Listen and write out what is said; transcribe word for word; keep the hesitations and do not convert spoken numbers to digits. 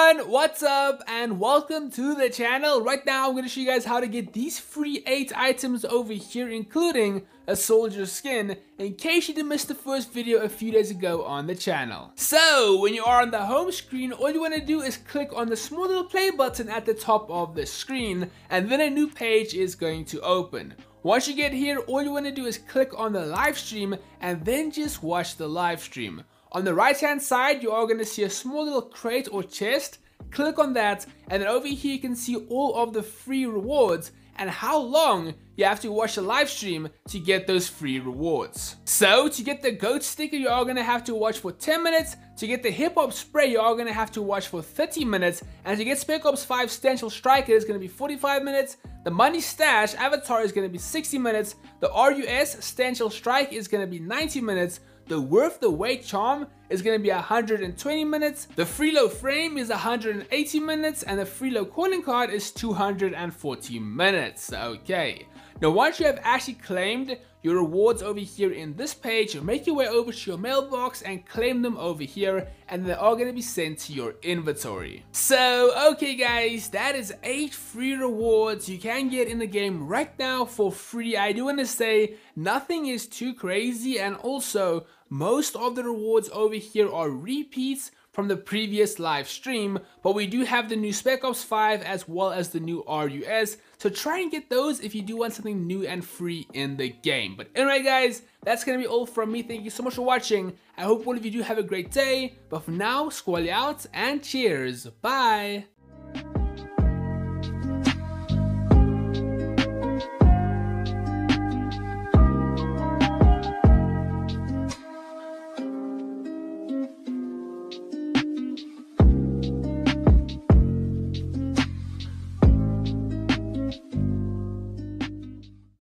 everyone, what's up and welcome to the channel. Right now I'm going to show you guys how to get these free eight items over here, including a soldier skin, in case you did miss the first video a few days ago on the channel. So when you are on the home screen, all you want to do is click on the small little play button at the top of the screen, and then a new page is going to open. Once you get here, all you want to do is click on the live stream and then just watch the live stream. On the right hand side, you are going to see a small little crate or chest. Click on that, and then over here you can see all of the free rewards and how long you have to watch the live stream to get those free rewards. So to get the goat sticker, you are going to have to watch for ten minutes. To get the hip hop spray, you are going to have to watch for thirty minutes. And to get Spec Ops five Stencil Striker, it's going to be forty-five minutes. The Money Stash Avatar is going to be sixty minutes. The R U S Stencil Strike is going to be ninety minutes. The Worth the Wait Charm is going to be one hundred twenty minutes. The Freelo Frame is one hundred eighty minutes. And the Freelo Calling Card is two hundred forty minutes. Okay. Now once you have actually claimed your rewards over here in this page, make your way over to your mailbox and claim them over here, and they are going to be sent to your inventory. So okay guys, that is eight free rewards you can get in the game right now for free. I do want to say nothing is too crazy, and also most of the rewards over here are repeats from the previous live stream, but we do have the new Spec Ops five as well as the new R U S, so try and get those if you do want something new and free in the game. But anyway guys, that's gonna be all from me. Thank you so much for watching. I hope all of you do have a great day, but for now, squally out and cheers, bye!